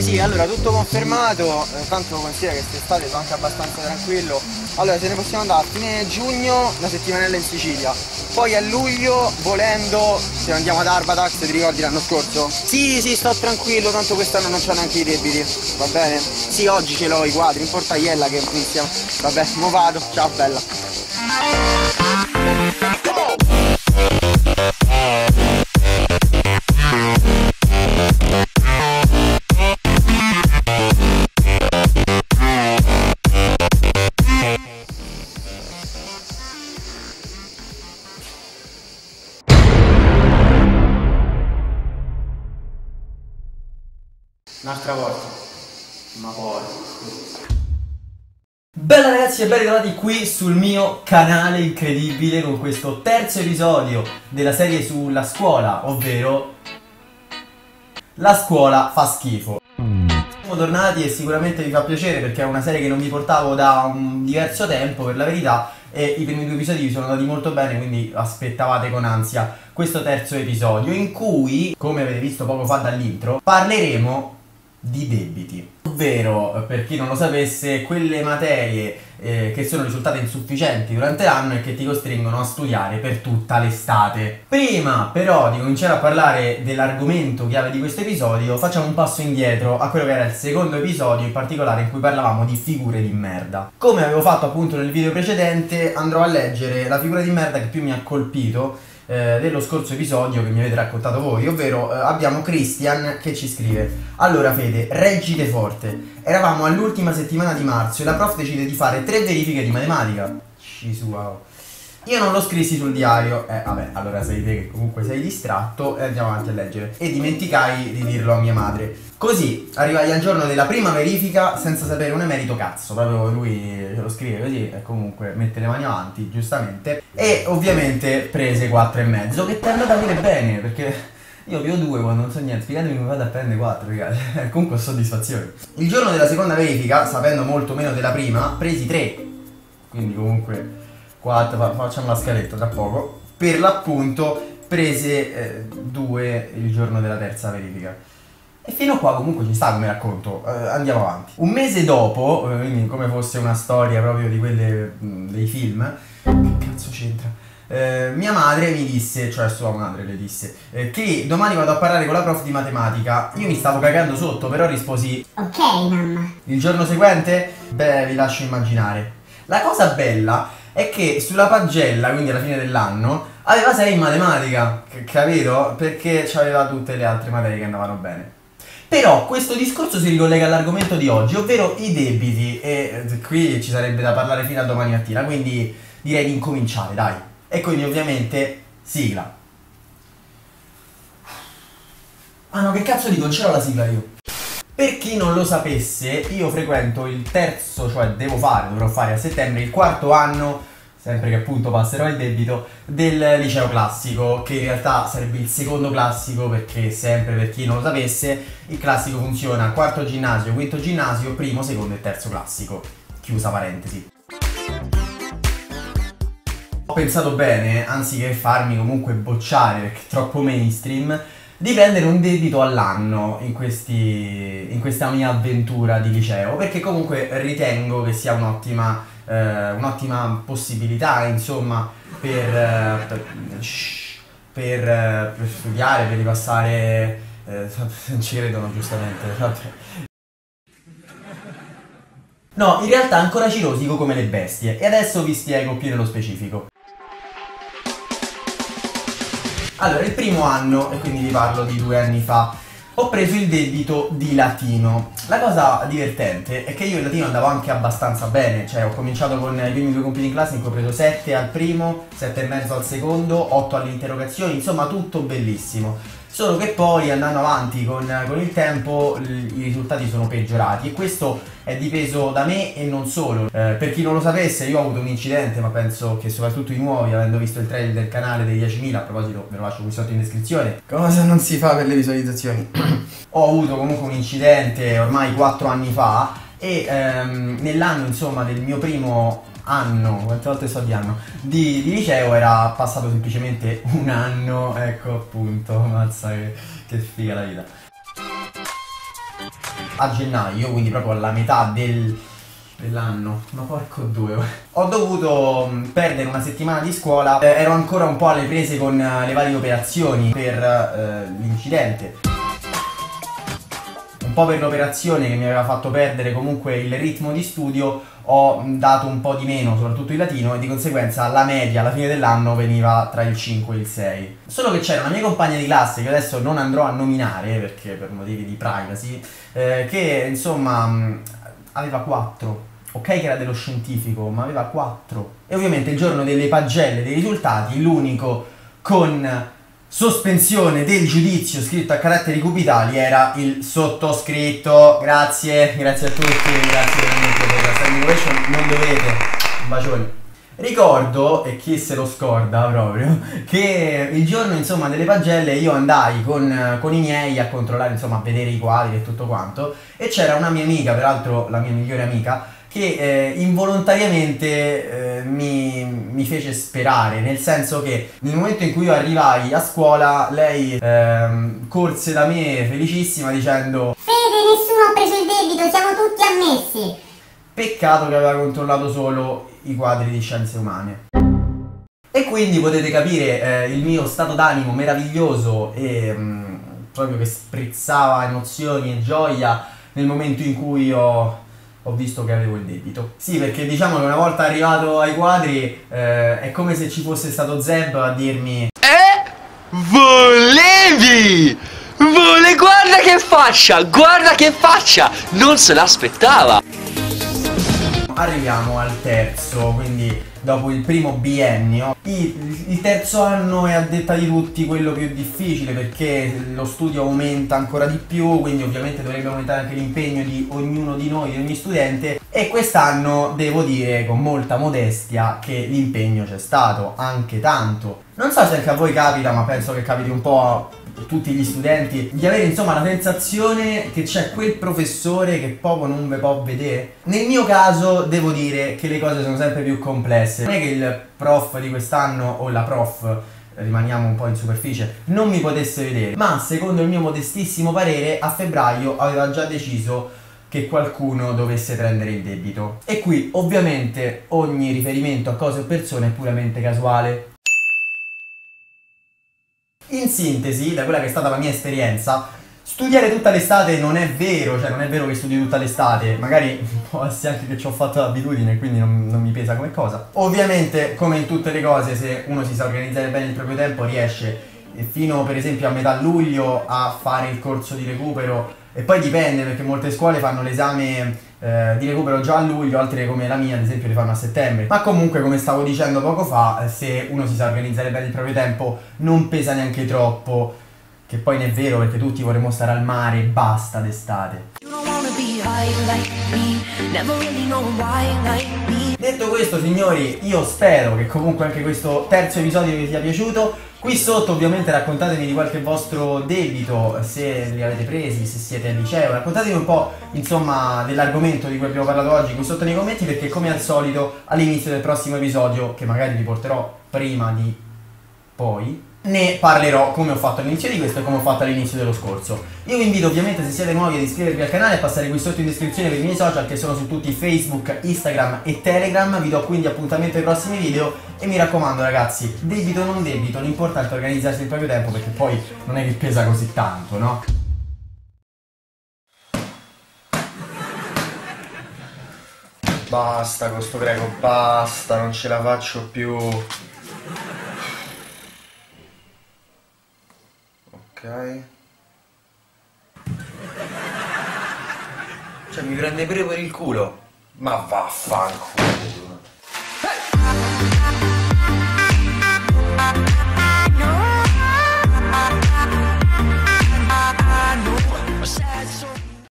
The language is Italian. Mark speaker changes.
Speaker 1: sì, allora tutto confermato, tanto considera che quest'estate sono anche abbastanza tranquillo. Allora se ne possiamo andare a fine giugno, una settimanella in Sicilia. Poi a luglio, volendo, se andiamo ad Arbatax, ti ricordi l'anno scorso? Sì, sì, sto tranquillo, tanto quest'anno non c'ho neanche i debiti, va bene? Sì, oggi ce l'ho i quadri, in portaiella che iniziamo. Vabbè, mo vado, ciao bella. Un'altra volta. Ma poi.
Speaker 2: Bella ragazzi e ben ritrovati qui sul mio canale incredibile con questo terzo episodio della serie sulla scuola, ovvero La scuola fa schifo. Siamo tornati e sicuramente vi fa piacere perché è una serie che non vi portavo da un diverso tempo per la verità, e i primi due episodi vi sono andati molto bene, quindi aspettavate con ansia questo terzo episodio in cui, come avete visto poco fa dall'intro, parleremo di debiti, ovvero, per chi non lo sapesse, quelle materie che sono risultate insufficienti durante l'anno e che ti costringono a studiare per tutta l'estate. Prima però di cominciare a parlare dell'argomento chiave di questo episodio, facciamo un passo indietro a quello che era il secondo episodio, in particolare in cui parlavamo di figure di merda. Come avevo fatto appunto nel video precedente, andrò a leggere la figura di merda che più mi ha colpito dello scorso episodio che mi avete raccontato voi, ovvero abbiamo Christian che ci scrive: allora Fede, reggite forte, eravamo all'ultima settimana di marzo e la prof decide di fare 3 verifiche di matematica. Wow. Io non lo scrissi sul diario, vabbè, allora sei te che comunque sei distratto, e andiamo avanti a leggere. E dimenticai di dirlo a mia madre. Così arrivai al giorno della prima verifica senza sapere un emerito cazzo. Proprio lui ce lo scrive così e comunque mette le mani avanti, giustamente. E ovviamente prese 4,5, che ti è andata pure bene, perché io avevo 2 quando non so niente, spiegatemi come vado a prendere 4, ragazzi. Comunque soddisfazione. Il giorno della seconda verifica, sapendo molto meno della prima, presi 3. Quindi comunque 4, facciamo la scaletta tra poco. Per l'appunto prese 2 il giorno della terza verifica. E fino a qua comunque ci sta come racconto, andiamo avanti. Un mese dopo, quindi come fosse una storia proprio di quelle dei film, che cazzo c'entra? Mia madre mi disse, cioè sua madre le disse, che domani vado a parlare con la prof di matematica. Io mi stavo cagando sotto, però risposi ok mamma. Il giorno seguente? Beh, vi lascio immaginare. La cosa bella è che sulla pagella, quindi alla fine dell'anno, aveva 6 in matematica, capito? Perché aveva tutte le altre materie che andavano bene. Però questo discorso si ricollega all'argomento di oggi, ovvero i debiti, e qui ci sarebbe da parlare fino a domani mattina, quindi direi di incominciare, dai. E quindi ovviamente sigla. Ah no, che cazzo dico, non c'era la sigla io. Per chi non lo sapesse, io frequento il terzo, cioè dovrò fare a settembre il quarto anno, sempre che appunto passerò il debito, del liceo classico, che in realtà sarebbe il secondo classico, perché sempre per chi non lo sapesse, il classico funziona quarto ginnasio, quinto ginnasio, primo, secondo e terzo classico. Chiusa parentesi. Ho pensato bene, anziché farmi comunque bocciare perché è troppo mainstream, di prendere un debito all'anno in questa mia avventura di liceo, perché comunque ritengo che sia un'ottima possibilità, insomma, per studiare, per ripassare. Non ci credono, giustamente. No, in realtà ancora ci rosico come le bestie, e adesso vi spiego più nello specifico. Allora, il primo anno, e quindi vi parlo di 2 anni fa, ho preso il debito di latino. La cosa divertente è che io in latino andavo anche abbastanza bene, cioè ho cominciato con i primi 2 compiti in classe in cui ho preso 7 al primo, 7,5 al secondo, 8 alle interrogazioni, insomma tutto bellissimo. Solo che poi andando avanti con il tempo i risultati sono peggiorati, e questo è dipeso da me e non solo. Per chi non lo sapesse, io ho avuto un incidente, ma penso che soprattutto i nuovi, avendo visto il trailer del canale dei 10.000, a proposito ve lo lascio qui sotto in descrizione, cosa non si fa per le visualizzazioni. Ho avuto comunque un incidente ormai 4 anni fa, e nell'anno insomma del mio primo anno, quante volte sto di anno, di liceo era passato semplicemente un anno, ecco appunto, mazza che figa la vita. a gennaio, quindi proprio alla metà dell'anno, ma porco due, ho dovuto perdere una settimana di scuola. Ero ancora un po' alle prese con le varie operazioni per l'incidente, un po' per l'operazione che mi aveva fatto perdere comunque il ritmo di studio. Ho dato un po' di meno, soprattutto in latino, e di conseguenza la media alla fine dell'anno veniva tra il 5 e il 6. Solo che c'era una mia compagna di classe, che adesso non andrò a nominare perché per motivi di privacy, che insomma aveva 4. Ok che era dello scientifico, ma aveva 4. E ovviamente il giorno delle pagelle dei risultati, l'unico con sospensione del giudizio scritto a caratteri cubitali era il sottoscritto. Grazie a tutti, grazie veramente per la standing ovation, non dovete, un bacione. Ricordo, e chi se lo scorda proprio, che il giorno insomma delle pagelle io andai con i miei a controllare, insomma a vedere i quadri e tutto quanto, e c'era una mia amica, peraltro la mia migliore amica, che involontariamente mi fece sperare, nel senso che nel momento in cui io arrivai a scuola lei corse da me felicissima dicendo:
Speaker 3: Fede, nessuno ha preso il debito, siamo tutti ammessi.
Speaker 2: Peccato che aveva controllato solo i quadri di scienze umane. E quindi potete capire il mio stato d'animo meraviglioso e proprio che sprizzava emozioni e gioia nel momento in cui ho visto che avevo il debito. Sì, perché diciamo che una volta arrivato ai quadri è come se ci fosse stato Zeb a dirmi:
Speaker 4: volevi! Guarda che faccia! Non se l'aspettava!
Speaker 2: Arriviamo al terzo, quindi dopo il primo biennio. Il terzo anno è, a detta di tutti, quello più difficile perché lo studio aumenta ancora di più, quindi ovviamente dovrebbe aumentare anche l'impegno di ognuno di noi, di ogni studente, e quest'anno devo dire con molta modestia che l'impegno c'è stato, anche tanto. Non so se anche a voi capita, ma penso che capiti un po' a tutti gli studenti, di avere insomma la sensazione che c'è quel professore che proprio non ve può vedere. Nel mio caso devo dire che le cose sono sempre più complesse. Non è che il prof di quest'anno o la prof, rimaniamo un po' in superficie, non mi potesse vedere, ma secondo il mio modestissimo parere a febbraio aveva già deciso che qualcuno dovesse prendere il debito. E qui ovviamente ogni riferimento a cose o persone è puramente casuale. In sintesi, da quella che è stata la mia esperienza, studiare tutta l'estate non è vero, cioè non è vero che studi tutta l'estate, magari può essere anche che ci ho fatto l'abitudine, quindi non mi pesa come cosa. Ovviamente, come in tutte le cose, se uno si sa organizzare bene il proprio tempo, riesce fino per esempio a metà luglio a fare il corso di recupero, e poi dipende perché molte scuole fanno l'esame di recupero già a luglio, altre come la mia ad esempio le fanno a settembre. Ma comunque, come stavo dicendo poco fa, se uno si sa organizzare bene il proprio tempo non pesa neanche troppo, che poi non è vero perché tutti vorremmo stare al mare e basta d'estate. Detto questo, signori, io spero che comunque anche questo terzo episodio vi sia piaciuto. Qui sotto ovviamente raccontatemi di qualche vostro debito, se li avete presi, se siete al liceo, raccontatemi un po' insomma dell'argomento di cui abbiamo parlato oggi qui sotto nei commenti, perché come al solito all'inizio del prossimo episodio, che magari vi porterò prima di poi, ne parlerò come ho fatto all'inizio di questo e come ho fatto all'inizio dello scorso. Io vi invito ovviamente, se siete nuovi, ad iscrivervi al canale e passare qui sotto in descrizione per i miei social, che sono su tutti Facebook, Instagram e Telegram. Vi do quindi appuntamento ai prossimi video e mi raccomando ragazzi, debito o non debito, l'importante è organizzarsi il proprio tempo, perché poi non è che pesa così tanto, no? Basta con sto greco, basta, non ce la faccio più. Ok. Cioè mi prende pure per il culo. Ma vaffanculo.